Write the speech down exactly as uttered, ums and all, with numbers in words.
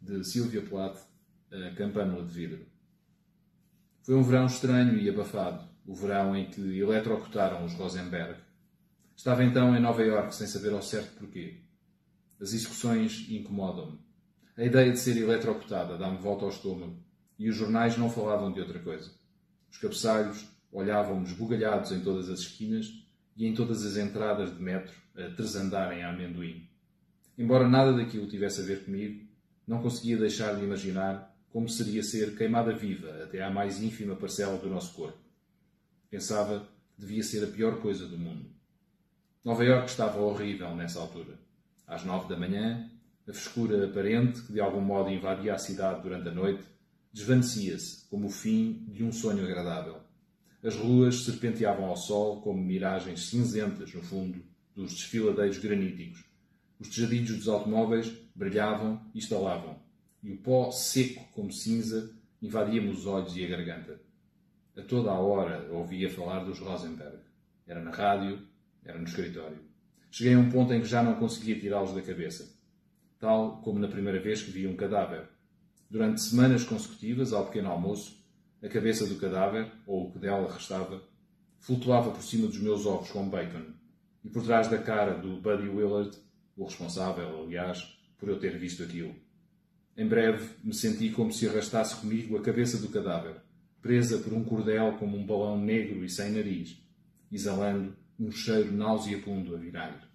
de Sylvia Plath, A Campanula de Vidro. Foi um verão estranho e abafado, o verão em que eletrocutaram os Rosenberg. Estava então em Nova Iorque sem saber ao certo porquê. As execuções incomodam-me. A ideia de ser eletrocutada dá-me volta ao estômago e os jornais não falavam de outra coisa. Os cabeçalhos olhavam-me esbugalhados em todas as esquinas e em todas as entradas de metro a tresandarem a amendoim. Embora nada daquilo tivesse a ver comigo, não conseguia deixar de imaginar como seria ser queimada viva até à mais ínfima parcela do nosso corpo. Pensava que devia ser a pior coisa do mundo. Nova Iorque estava horrível nessa altura. Às nove da manhã, a frescura aparente, que de algum modo invadia a cidade durante a noite, desvanecia-se como o fim de um sonho agradável. As ruas serpenteavam ao sol como miragens cinzentas no fundo dos desfiladeiros graníticos. Os tejadilhos dos automóveis brilhavam e estalavam, e o pó seco como cinza invadia-me os olhos e a garganta. A toda a hora ouvia falar dos Rosenberg. Era na rádio, era no escritório. Cheguei a um ponto em que já não conseguia tirá-los da cabeça. Tal como na primeira vez que vi um cadáver. Durante semanas consecutivas, ao pequeno almoço, a cabeça do cadáver, ou o que dela restava, flutuava por cima dos meus ovos com bacon, e por trás da cara do Buddy Willard, o responsável, aliás, por eu ter visto aquilo. Em breve, me senti como se arrastasse comigo a cabeça do cadáver, presa por um cordel como um balão negro e sem nariz, exalando um cheiro nauseabundo a vinagre.